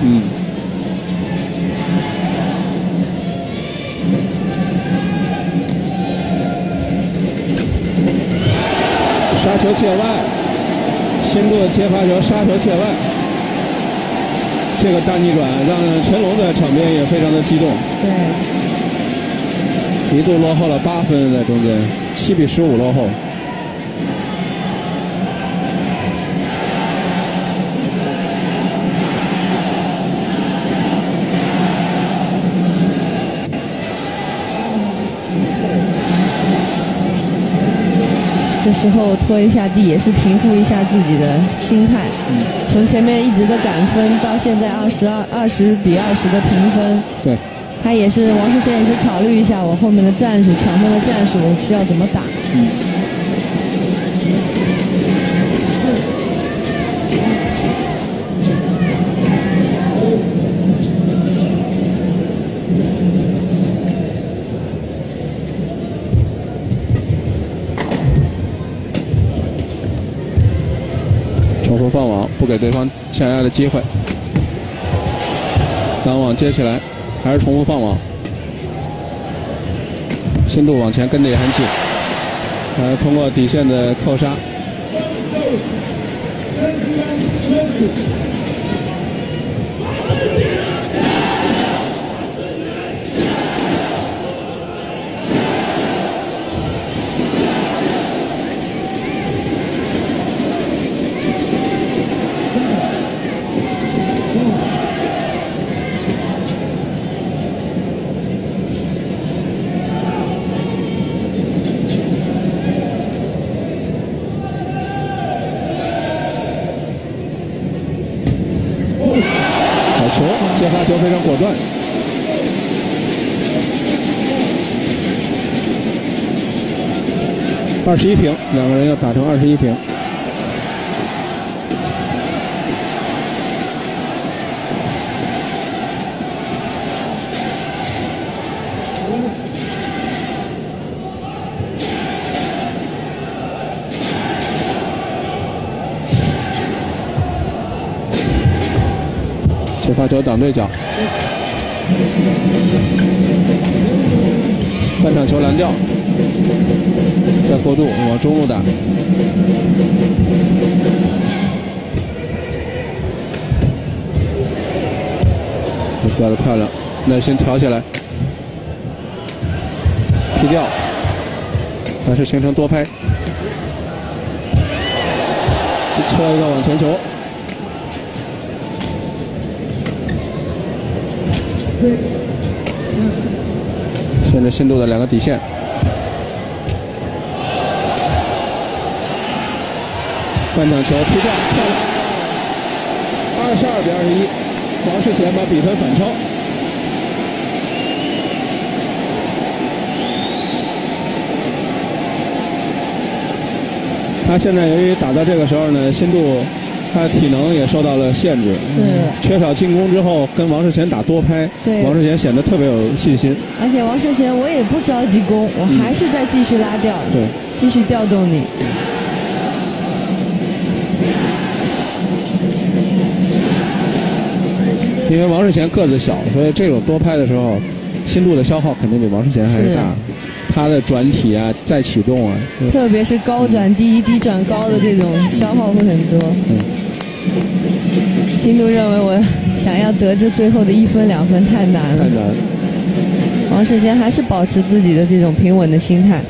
杀球界外，新度的接发球杀球界外，这个大逆转让陈龙在场边也非常的激动。 对， 一度落后了8分，在中间7比15落后。 这时候拖一下地也是平复一下自己的心态。从前面一直的赶分到现在20比20的平分。 对， 他也是王世贤也是考虑一下我后面的战术，抢分的战术我需要怎么打。 重复放网，不给对方下压的机会。单网接起来，还是重复放网。新度往前跟得也很紧，通过底线的扣杀。接发球非常果断，21平，两个人要打成21平。接发球挡对角，半场球拦掉，再过渡往中路打。掉得漂亮，耐心调起来，劈掉，还是形成多拍，戳一个往前球。限制新度的两个底线，半场球劈掉，漂亮，22比21，王世贤把比分反超。他现在由于打到这个时候呢，新度他的体能也受到了限制，缺少进攻之后，跟王世贤打多拍，王世贤显得特别有信心。 而且王世贤我也不着急攻，我还是在继续拉吊， 对， 继续调动你。 因为王世贤个子小，所以这种多拍的时候，新度的消耗肯定比王世贤还是大。他的转体啊，再启动啊， 特别是高转低、低转高的这种消耗会很多。新度认为我想要得这最后的1分2分太难了。太难。王世贤还是保持自己的这种平稳的心态。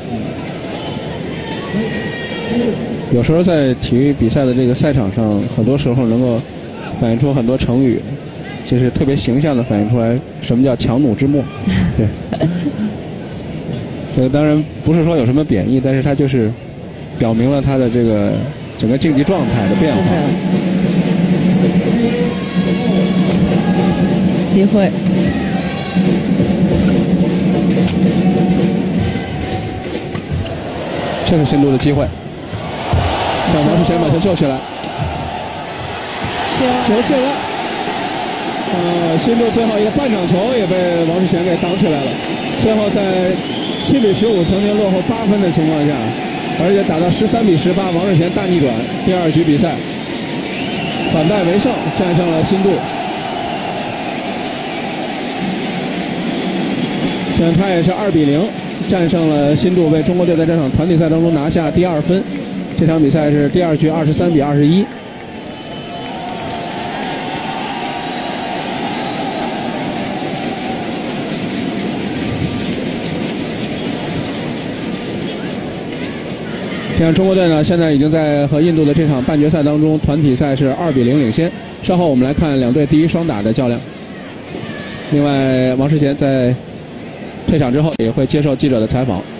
有时候在体育比赛的这个赛场上，很多时候能够反映出很多成语，就是特别形象的反映出来什么叫强弩之末。对。这个当然不是说有什么贬义，但是它就是表明了他的这个整个竞技状态的变化。 机会， 这是新度的机会，让王世贤把球救起来，球进了。新度最后一个半场球也被王世贤给挡起来了，最后在7比15曾经落后8分的情况下，而且打到13比18，王世贤大逆转，第2局比赛反败为胜，战胜了新度。 现在他也是2比0战胜了新度，为中国队在这场团体赛当中拿下第2分。这场比赛是第2局23比21。这样，中国队呢现在已经在和印度的这场半决赛当中，团体赛是2比0领先。稍后我们来看两队第一双打的较量。另外，王世贤在退场之后也会接受记者的采访。